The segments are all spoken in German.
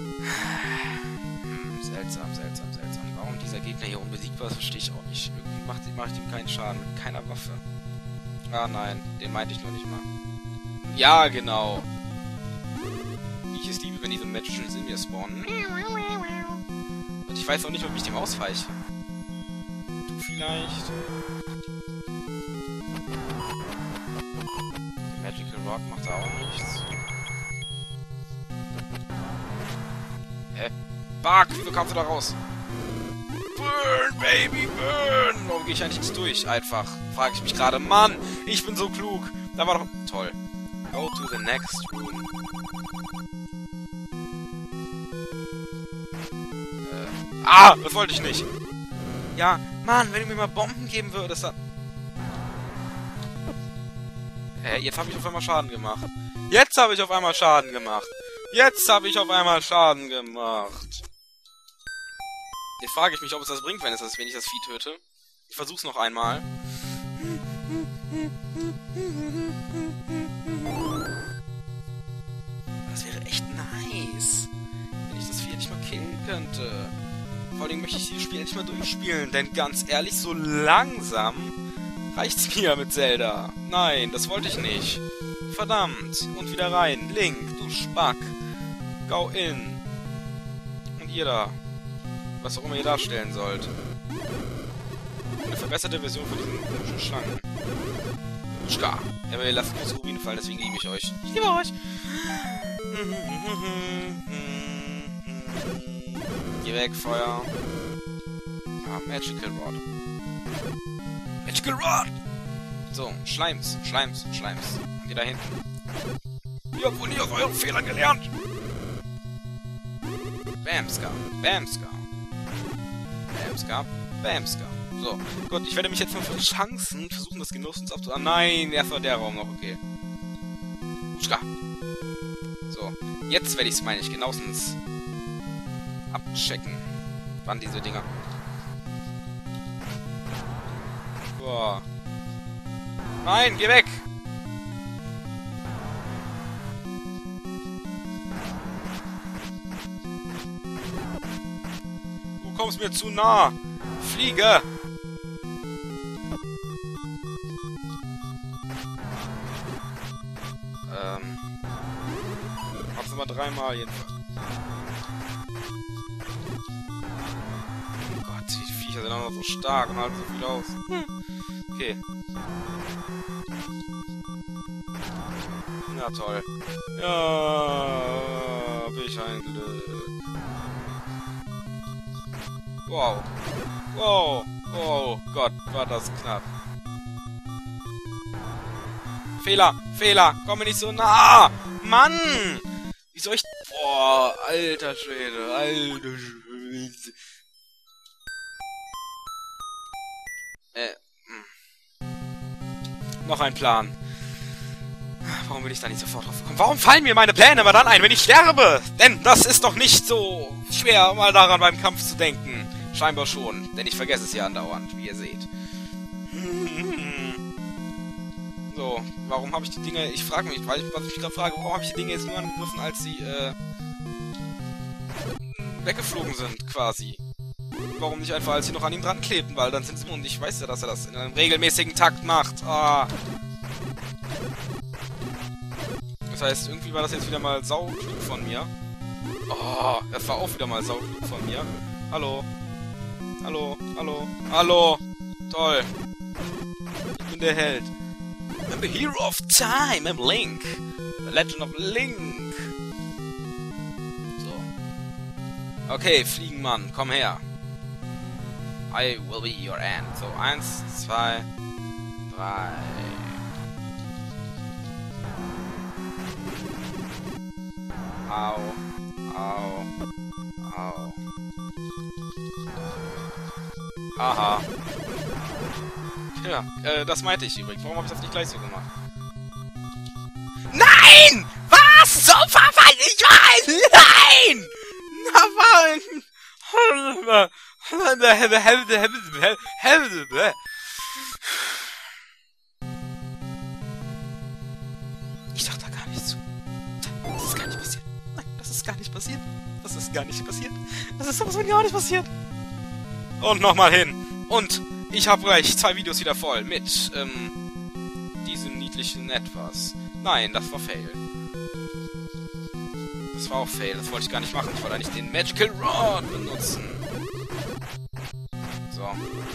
Seltsam, seltsam, seltsam. Warum dieser Gegner hier unbesiegbar ist, verstehe ich auch nicht. Irgendwie mache ich ihm keinen Schaden mit keiner Waffe. Ah nein, den meinte ich noch nicht mal. Ja, genau. Wie ich es liebe, wenn diese Magicals in mir spawnen. Und ich weiß auch nicht, ob ich dem ausweiche. Du vielleicht. Der Magical Rod macht da auch nichts. Hä? Bug, wieso kamst du da raus? Burn, Baby, burn! Warum gehe ich eigentlich nicht durch? Einfach. Frage ich mich gerade. Mann, ich bin so klug. Da war doch... Toll. Go to the next room. Das wollte ich nicht. Ja, Mann, wenn du mir mal Bomben geben würdest, dann... Jetzt habe ich auf einmal Schaden gemacht. Jetzt habe ich auf einmal Schaden gemacht. Jetzt frage ich mich, ob es das bringt, wenn ich das Vieh töte. Ich versuch's noch einmal. Das wäre echt nice, wenn ich das Vieh endlich mal killen könnte. Vor allem möchte ich dieses Spiel endlich mal durchspielen, denn ganz ehrlich, so langsam reicht's mir mit Zelda. Nein, das wollte ich nicht. Verdammt. Und wieder rein. Link, du Spack. Go in. Und ihr da. Was auch immer ihr darstellen sollt. Eine verbesserte Version von diesen komischen Schlangen. Uschka. Ja, aber ihr lasst große Rubine fallen, deswegen liebe ich euch. Ich liebe euch. Geh weg, Feuer. Ah, Magical Rod. Magical Rod! So, Schleims. Und ihr da hinten. Ihr habt wohl nie aus euren Fehlern gelernt. Bamska. So, gut, ich werde mich jetzt mal verschanzen, versuchen das Genossens abzuhalten. Ah, nein, erst war der Raum noch, okay. Uschka. So, jetzt werde ich es, meine ich, genauestens abchecken. Wann diese Dinger... Boah. Nein, geh weg! Du kommst mir zu nah! Fliege! Mach's mal dreimal jedenfalls. Oh Gott, die Viecher sind auch noch so stark und halten so viel aus. Okay. Na toll. Ja, bin ich ein Glück. Wow. Oh Gott, war das knapp. Fehler, komm mir nicht so nah. Mann! Wie soll ich... Boah, alter Schwede. Noch ein Plan. Warum bin ich da nicht sofort drauf gekommen? Warum fallen mir meine Pläne immer dann ein, wenn ich sterbe? Denn das ist doch nicht so schwer, mal daran beim Kampf zu denken. Scheinbar schon, denn ich vergesse es ja andauernd, wie ihr seht. So, warum habe ich die Dinge... Ich frage mich, was ich mich gerade frage, warum habe ich die Dinge jetzt nur angegriffen, als sie, weggeflogen sind, quasi. Warum nicht einfach, als sie noch an ihm dran klebten, weil dann sind sie... Und ich weiß ja, dass er das in einem regelmäßigen Takt macht. Ah. Das heißt, irgendwie war das jetzt wieder mal sauklug von mir. Oh, das war auch wieder mal sauklug von mir. Hallo. Toll. Ich bin der Held. I'm the hero of time. I'm Link. The Legend of Link. So. Okay, Fliegenmann, komm her. I will be your end. So, 1, 2, 3. Au. Haha. Ja, das meinte ich übrigens. Warum habe ich das nicht gleich so gemacht? Nein! Was? So verfallen ich weiß! Nein! Ich dachte da gar nicht zu. Das ist gar nicht passiert. Nein, das ist ist gar nicht passiert. Das ist gar nicht passiert. Das ist sowas von gar nicht passiert. Und nochmal hin. Und ich habe gleich 2 Videos wieder voll mit, diesem niedlichen Etwas. Nein, das war Fail. Das war auch Fail. Das wollte ich gar nicht machen. Ich wollte eigentlich den Magical Rod benutzen. So.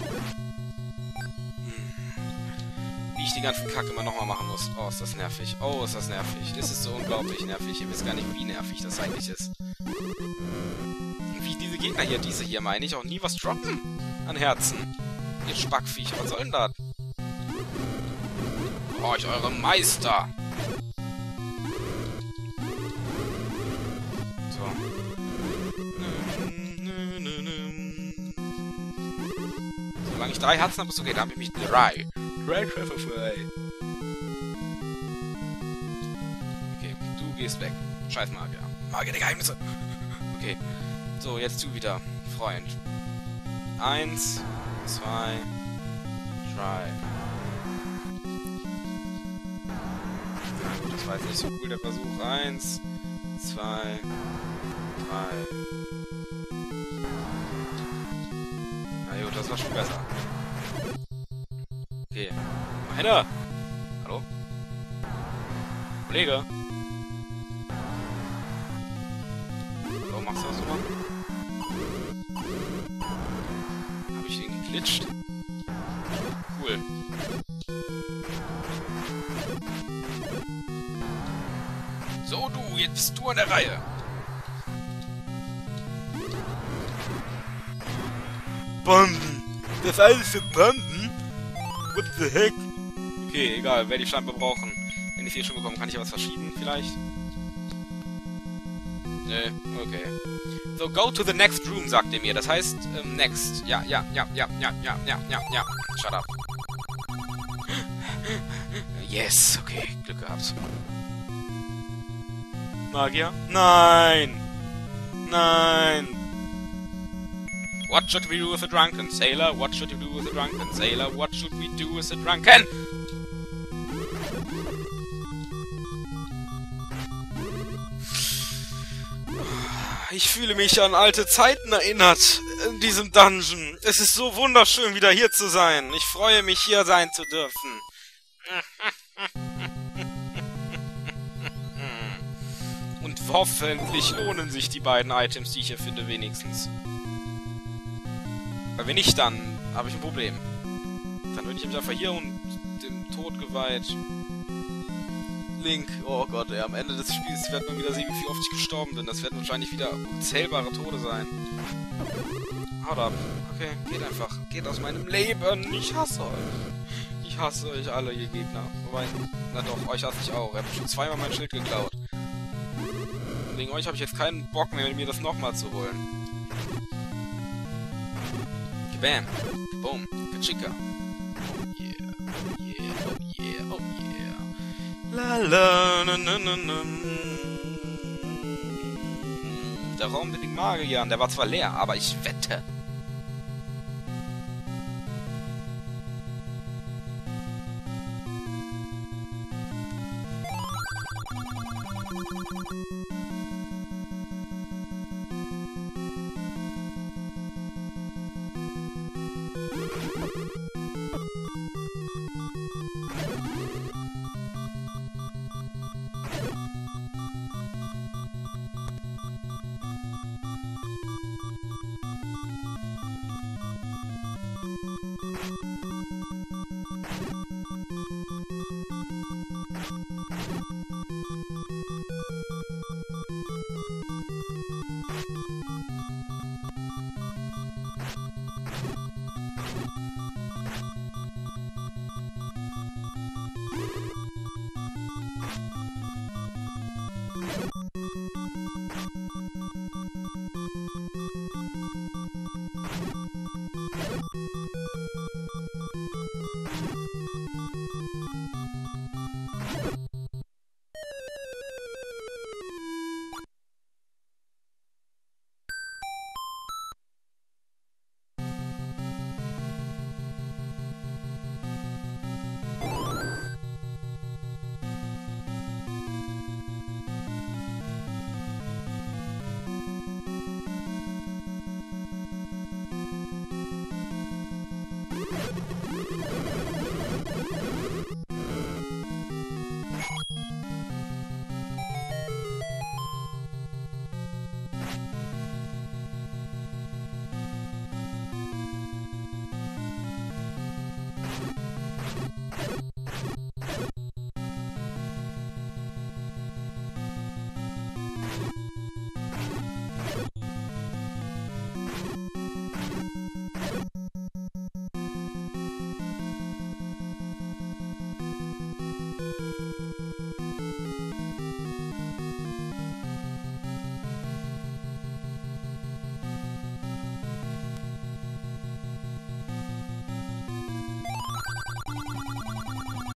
Wie ich die ganzen Kacke immer nochmal machen muss. Oh, ist das nervig. Oh, ist das nervig. Es ist so unglaublich nervig. Ihr wisst gar nicht, wie nervig das eigentlich ist. Wie diese Gegner hier, diese hier, meine ich, auch nie was droppen an Herzen. Ihr Spackviecher, was soll denn das? Oh, ich eure Meister. So. Solange ich 3 Herzen habe, ist okay. Da habe ich mich 3. 3 Treffer frei. Okay, du gehst weg. Scheiß Magier. Magier der Geheimnisse. Okay. So, jetzt du wieder, Freund. 1, 2, 3. Na gut, das war jetzt nicht so cool, der Versuch. 1, 2, 3. Na gut, das war schon besser. Okay. Meine! Hallo? Kollege? Warum machst du das so, Mann? Hab ich den geglitscht? Cool. So, du, jetzt bist du an der Reihe. Bomben! Das alles für Bomben? What the heck? Okay, egal, werde ich scheinbar brauchen. Wenn ich hier schon bekomme, kann ich ja was verschieben, vielleicht? Nö, okay. So, go to the next room, sagt er mir. Das heißt, next. Ja. Shut up. Yes, okay, Glück gehabt. Magier? Nein! Nein! What should we do with a drunken sailor? What should we do with a drunken sailor? What should we do with a drunken? Ich fühle mich an alte Zeiten erinnert in diesem Dungeon. Es ist so wunderschön, wieder hier zu sein. Ich freue mich, hier sein zu dürfen. Und hoffentlich lohnen sich die beiden Items, die ich hier finde, wenigstens. Weil wenn nicht, dann habe ich ein Problem. Dann bin ich nämlich einfach hier und dem Tod geweiht. Link, oh Gott, ey, am Ende des Spiels wird man wieder sehen, wie oft ich gestorben bin. Das werden wahrscheinlich wieder unzählbare Tode sein. Haut ab. Okay, geht einfach. Geht aus meinem Leben. Ich hasse euch. Ich hasse euch alle, ihr Gegner. Wobei, na doch, euch hasse ich auch. Ihr habt schon 2-mal mein Schild geklaut. Und wegen euch habe ich jetzt keinen Bock mehr, mir das nochmal zu holen. Bam. Boom. Kachika. Oh yeah. Oh yeah. Oh yeah. Oh yeah. La la na na na na. Der Raum mit den Magiern, der war zwar leer, aber ich wette,